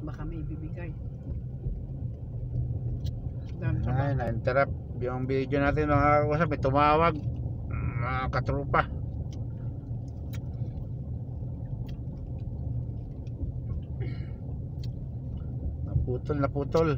baka may ibibigay. Ay, na-interrupt yung video natin mga kausap. May tumawag mga katrupa. Naputol.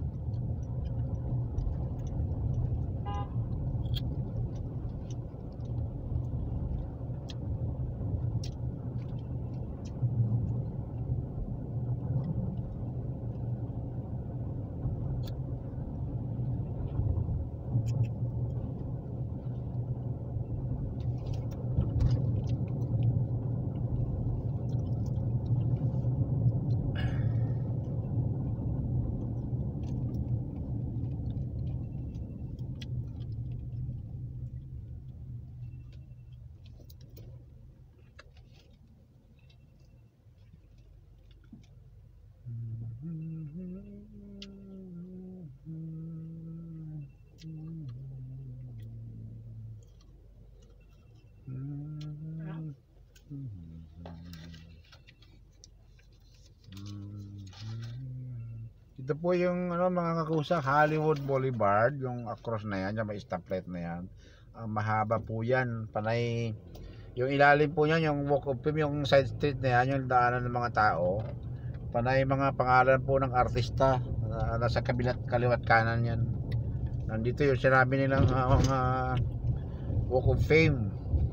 Ito po yung mga kakusa, Hollywood Boulevard, yung across na yan, yung may stoplight na yan. Mahaba po yan, panay. Yung ilalim po yan, yung walk of fame, yung side street na yan, yung daanan ng mga tao. Panay mga pangalan po ng artista, nasa kaliwat kanan yan. Nandito yung sinabi nilang walk of fame.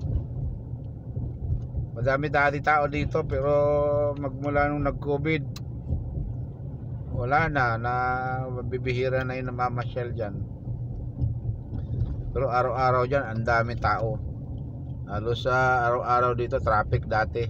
Madami dati tao dito, pero magmula nung nag-COVID, wala na mabibihira na yung namamasyal dyan. Pero araw-araw dyan ang dami tao. Halos sa araw-araw dito traffic dati.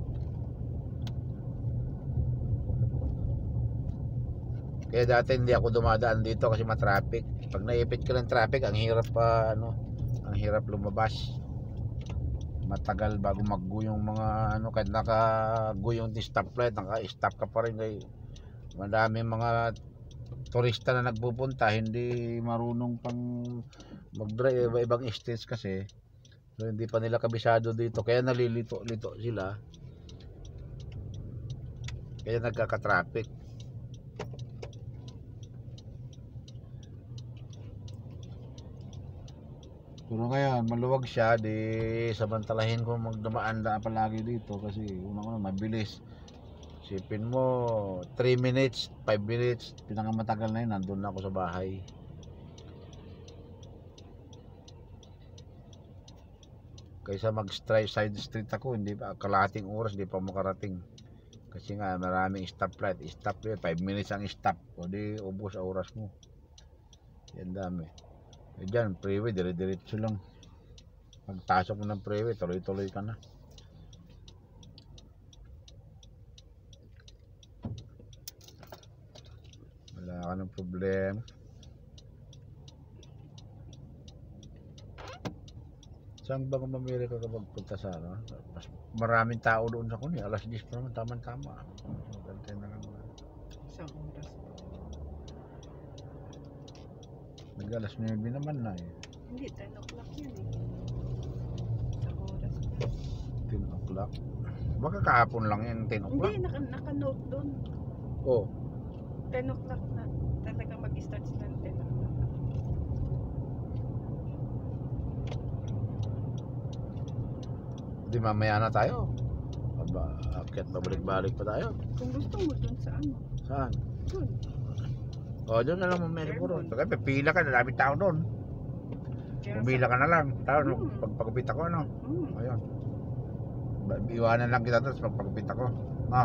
Kaya dati hindi ako dumadaan dito kasi matraffic. Pag naipit ka ng traffic, ang hirap ang hirap lumabas. Matagal bago mag-go yung mga kahit naka-go yung stoplight, naka-stop ka pa rin kay madaming mga turista na nagpupunta, hindi marunong pang mag-drive ibang states kasi, so hindi pa nila kabisado dito, kaya nalilito-lito sila, kaya nagkaka-traffic. Pero ngayon maluwag siya, di samantalahin ko magdumaan-daan palagi dito kasi unang-una mabilis. Isipin mo 3 minutes, 5 minutes, pinakamatagal na yun, nandun na ako sa bahay. Kaysa side street ako, hindi pa kalahating oras, hindi pa makarating. Kasi nga maraming stoplight, stop yun, 5 minutes ang stop, o di ubos ang oras mo. Yan dami. E dyan, freeway, dire-diretso lang. Pagtasok mo ng freeway, tuloy-tuloy ka na. Wala ka ng problema. Saan ba kung mamili ka kapag punta sa maraming tao doon sa kuni, alas 10 pa naman, tama-tama. Gantay na lang. Isang oras. Nag-alas 9 naman na eh. Hindi, 10 o'clock yun eh. Isang oras pa. 10 o'clock? Baka kahapon lang yan, 10 o'clock? Hindi, naka-note doon. Oh. 10 o'clock na. Talagang mag-start sila ng 10 o'clock. Di mamaya na tayo. Akit babalik-balik pa tayo. Kung gusto mo doon sa ano? Saan? Doon. O, doon na lang mamaya siguro. Kaya pipila ka, daming tao doon. Pumila ka na lang. Tao, pagpagupit ako, ano? Ayun. Iwanan lang kita doon sa pagpagupit ako. No?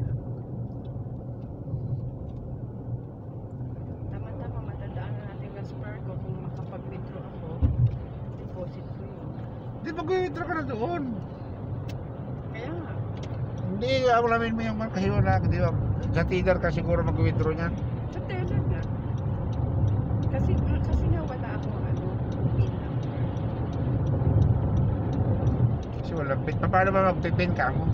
Tama-tama, matandaan na natin ng Spargo kung makapag-withdraw ako. Deposit ko yun. Di mag-withdraw ka na doon. Kaya nga. Hindi, alamin mo yung mga kahiwala. Di ba? Sa Tinder ka siguro mag-withdraw niyan. Sa teller nga. Kasi nga wala akong pin number. Kasi walang pin. Paano ba magpipin ka mo?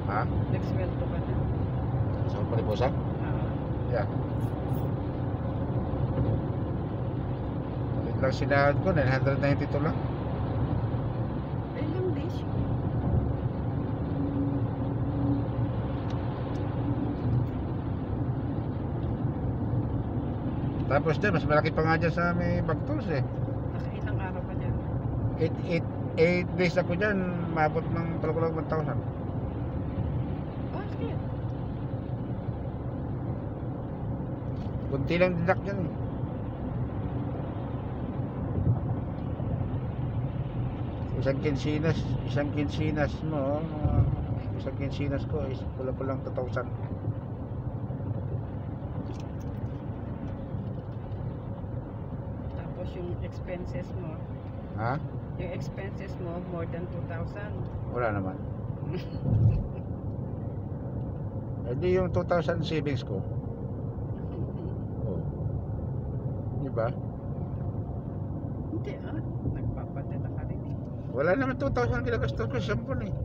Ha? Nagsweldo ka na. Sa palipusan? Yeah. Ulit lang sinahod ko, 992 lang. Ilang days yun? Tapos dyan, mas malaki pa nga dyan sa may Bagtools eh. Nakailang araw ka dyan? 8 days ako dyan, maabot ng palakulang 1,000. Bakit? Kunti lang deduct dyan eh. Isang kinsinas mo, isang kinsinas ko is kulang 2,000. Tapos yung expenses mo, Ha? yung expenses mo more than 2,000. Wala naman. Hindi yung 2,000 savings ko. Oh. Di ba? Hindi nagpapadala ka rin eh. Wala naman 2,000 kinagastos ko sa sampon eh.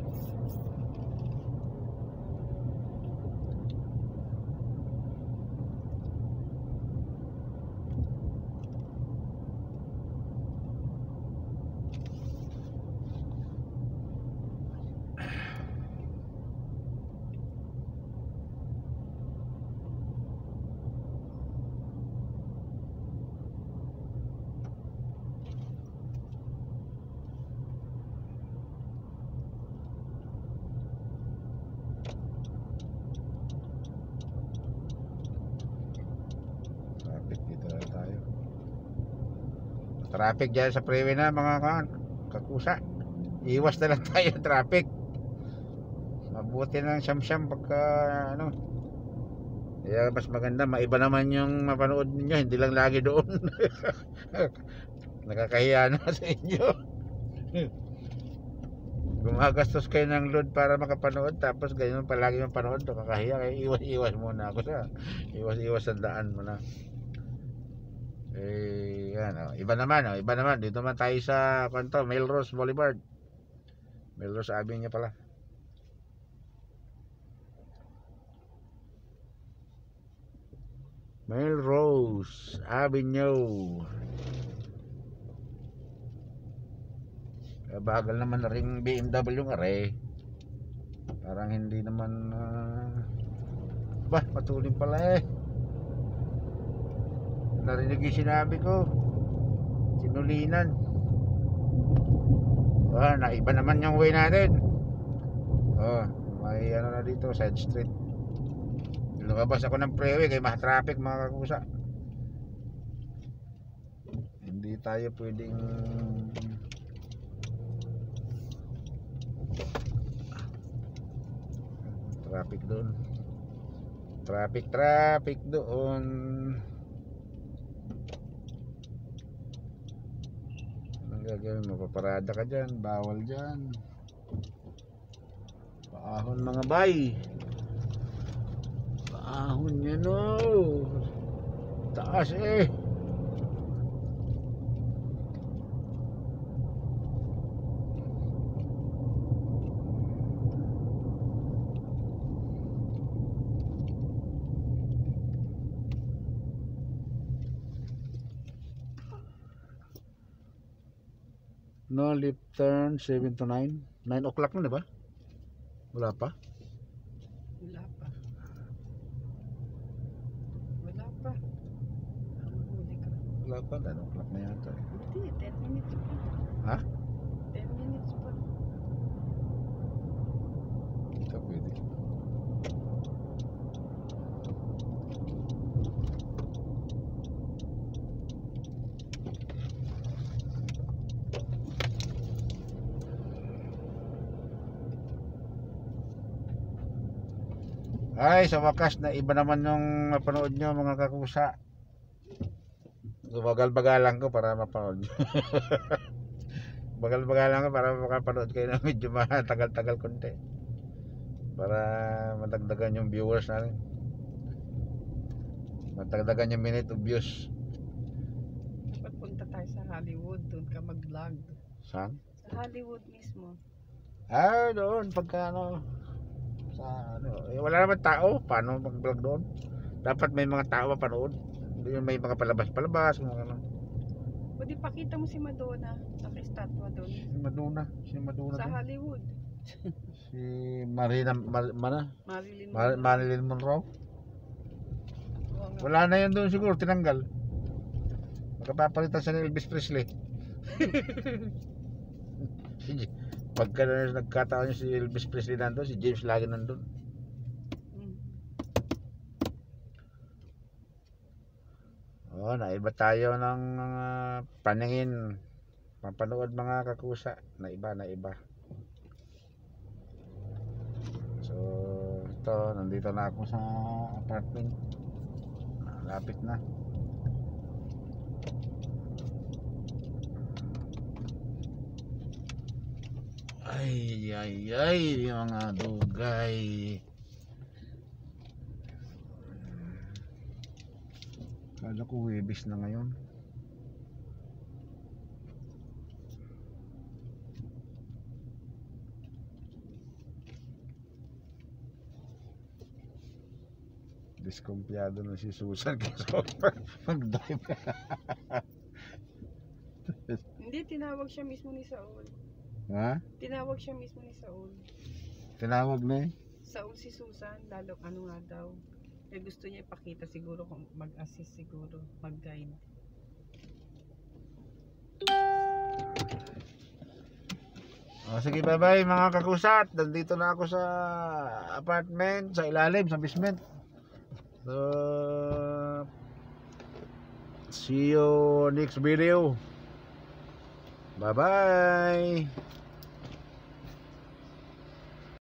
Traffic dito na tayo. Traffic dyan sa freeway na mga kakusa. Iwas na lang tayo ng traffic. Mabuti ng siyam-siyam pagka ano. Kaya mas maganda, maiba naman yung mapanood ninyo, hindi lang lagi doon. Nakakahiya na sa inyo. Gumagastos kayo ng load para makapanood, tapos ganyan palagi yung panood, nakakahiya. Kaya iwas-iwas muna ako sa iwas-iwas sa daan mo na. Yan, iba naman dito naman tayo sa kanto, Melrose Boulevard, Melrose Avenue pala. Melrose Avenue. Bagal naman na ring BMW ng are. Parang hindi naman patuloy pala eh. Narinig yung sinabi ko, sinulinan. Naiba naman yung way natin. May ano na dito, side street. Lumabas ako ng freeway kaya traffic mga kakusa. Hindi tayo pwedeng traffic doon. Traffic doon. Anong gagawin mo? Paparada ka dyan. Bawal dyan. Paahon mga bay. Paahon yan o. Taas eh. No left turn 7 to 9. 9 o'clock na diba? Wala pa? Wala pa. Wala pa. Huli ka. Wala pa, 9 o'clock na yata eh. Hindi, 10 minutes pa. Ha? 10 minutes pa. Ito pwede. Ay, sa wakas na iba naman yung mapanood nyo mga kakusa. Bagal-bagalan ko para mapanood nyo. Bagal-bagalan ko para makapanood kayo na medyo matagal-tagal konti. Para matagdagan yung viewers natin. Matagdagan yung minute of views. Dapat punta tayo sa Hollywood, doon ka mag-vlog. Saan? Sa Hollywood mismo. Doon pagka ano. sa ano. Eh, wala naman tao. Paano mag-vlog doon? Dapat may mga tao mapanood. Hindi yung may mga palabas-palabas. Mga ano. O di pakita mo si Madonna. Naka-estatwa doon. Si Madonna Sa doon. Hollywood. Si Marina, Marilyn Monroe. Oo nga. Wala na yun doon siguro, tinanggal. Magpapalitan siya ni Elvis Presley. Pagka nagkataon si Elvis Presley nandun, si James lagi nandun. Mm. Oh, naiba tayo ng paningin. Papanood mga kakusa. Naiba. So, ito, nandito na ako sa apartment. Lapit na. Ay, mga dugay. Kala ko Webis na ngayon. Diskumpiyado na si Susan kasi mag-dive. Hindi, tinawag siya mismo ni Saul. Ha? Tinawag siya mismo ni Saul. Tinawag na eh. Saul si Susan, lalo ano nga daw. Eh, gusto niya ipakita siguro kung mag-assist siguro, mag-guide. Sige, bye-bye mga kakusat. Nandito na ako sa apartment, sa ilalim, sa basement. So, see you next video. Bye-bye.